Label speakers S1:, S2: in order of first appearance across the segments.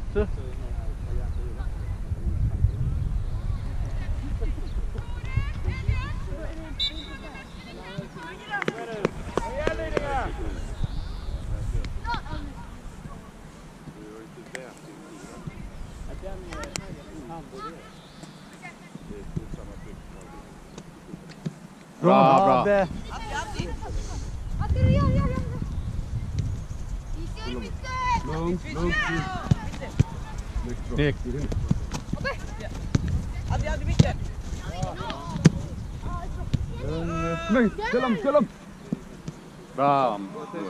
S1: Så.
S2: Bra. Lugnt. Snyggt. Ställ om. Bra.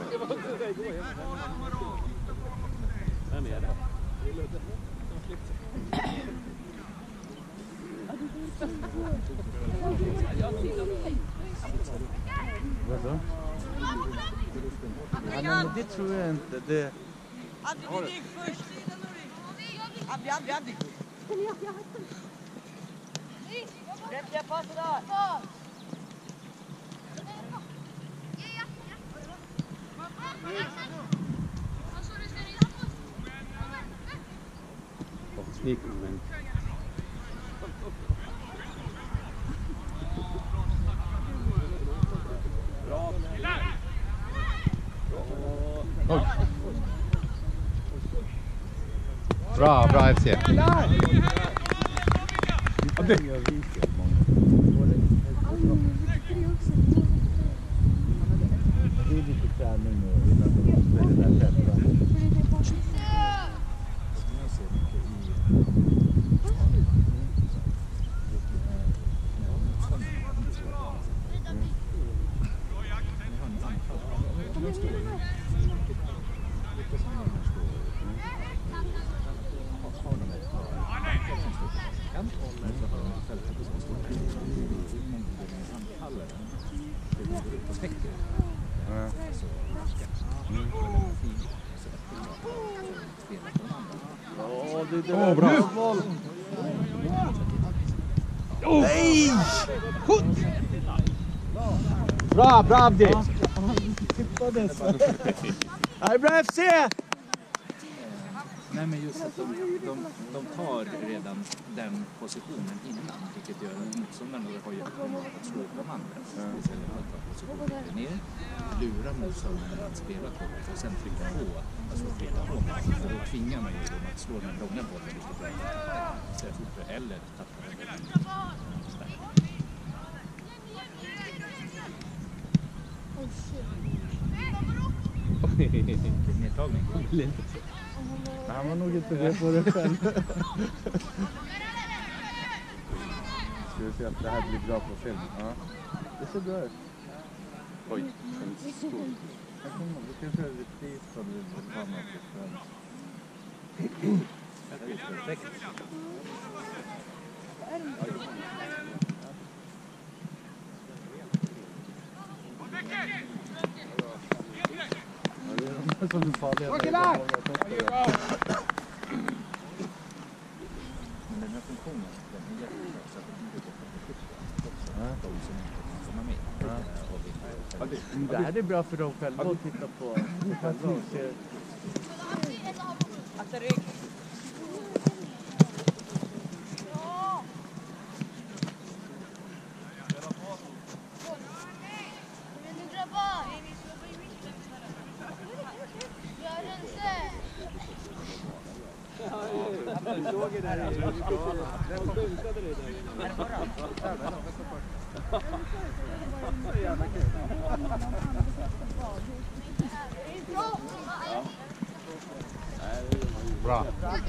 S1: Vem är det?
S2: Vadå? Men det tror jag inte. Det...
S3: Abdi gick först. Abdi. Rätt pass där.
S2: Sneak moment. Bra FC. Bra. Nej! Bra Abdi! Nej, bra FC!
S4: Nej, men just att de tar redan den positionen innan, vilket gör att motståndarna har ju att slå på andra istället för att ta positionen ner, lura motståndarna att spela på det och sen trycka på, alltså spela på det, för då tvingar man ju dem att slå den långa bollen, vilket är istället eller tappa den bollen. Nedtagning.
S2: Han var nog inte det på det själv. Ska vi se att det här blir bra på film? Ja. Det ser bra ut. Oj, en stor. Det kanske är lite dit som vi vill ha med
S4: Perfekt.
S2: som är farliga.
S4: Men den här funktionen, den är jättebra så att det inte går för de som inte kan komma med.
S2: Det här är bra för dem själva att titta på. Bra.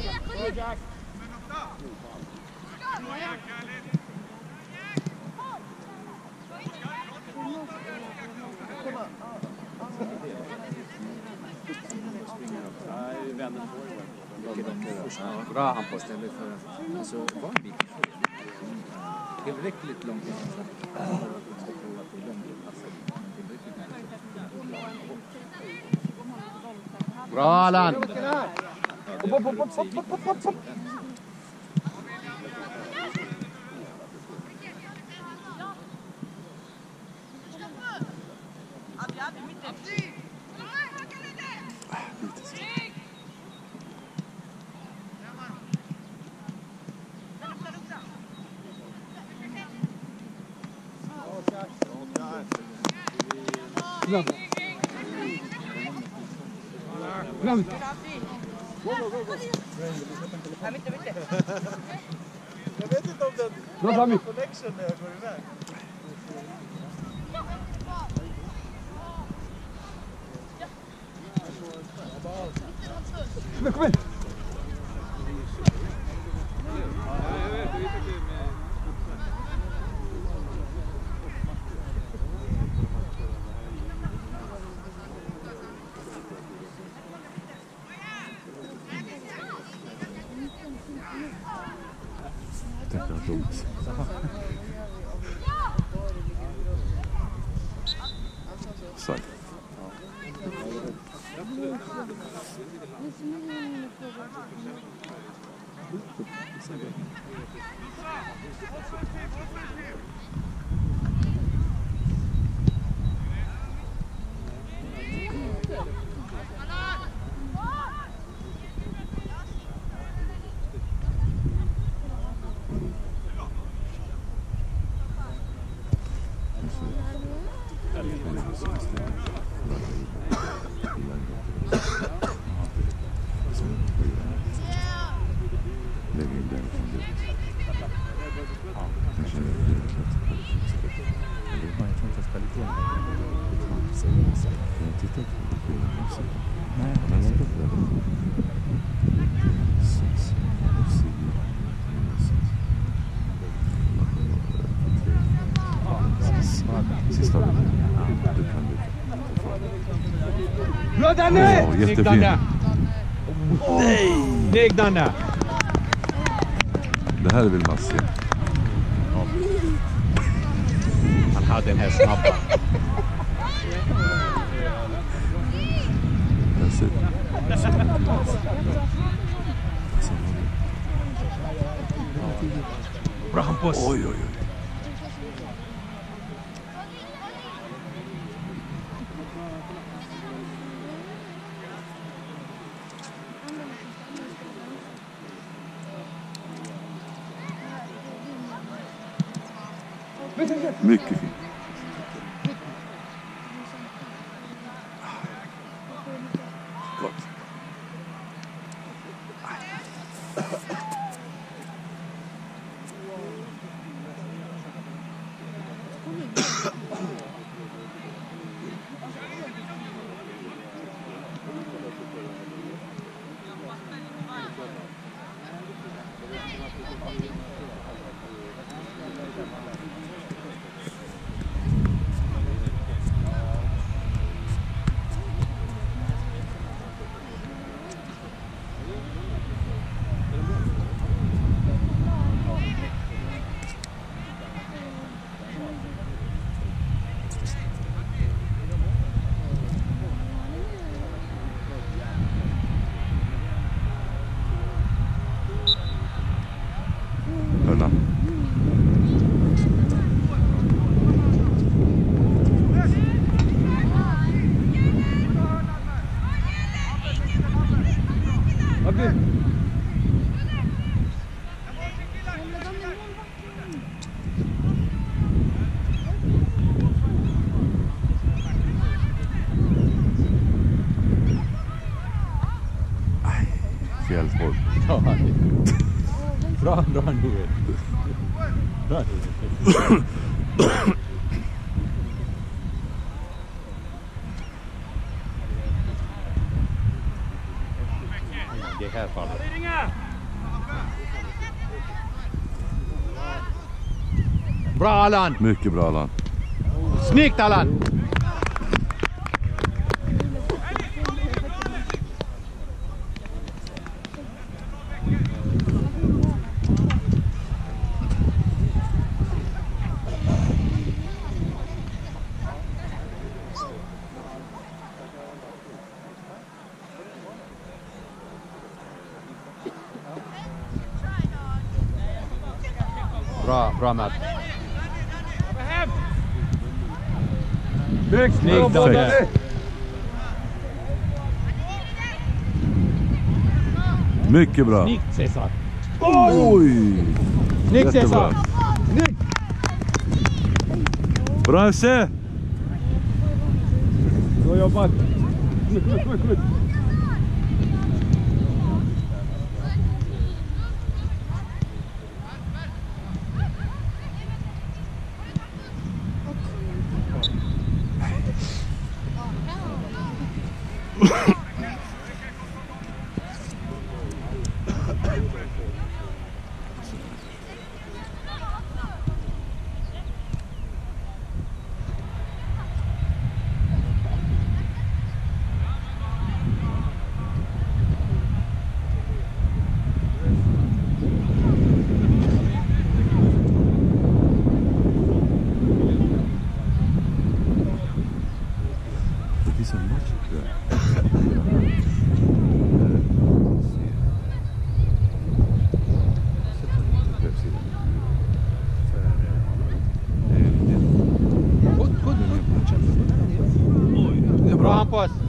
S4: Bra han på istället för att alltså var en bit tillräckligt långt ifrån så att prova till långt.
S2: Bra Allan.
S5: Fram!
S3: Här mitt.
S2: Jag vet inte om den
S5: Bra fram!
S2: connection när jag går iväg.
S5: Kom igen!
S6: Sorry. Sista veckan. Du kan
S5: Bra Danne!
S6: Åh, jättefin.
S5: Nej! Snygg Danne!
S6: Det här vill man se.
S5: Han hade den här snabba.
S6: Jag ser.
S5: Bra Hampus!
S6: Oj, oj, oj. Mycket fint. Gott. Hörna. Fjällsport.
S5: Bra nu. Bra nu. Det här fallet. Bra Allan!
S6: Mycket bra Allan.
S5: Snyggt Allan! Bra Matt. Snyggt Danne.
S6: Mycket bra.
S5: Snyggt Cesar.
S6: Oj!
S5: Snyggt
S6: Jättebra.
S5: Cesar. Snyggt.
S6: Bra FC!
S2: jobbat! Kom ut!
S6: Det finns en match ikväll.
S5: Bra Hampus!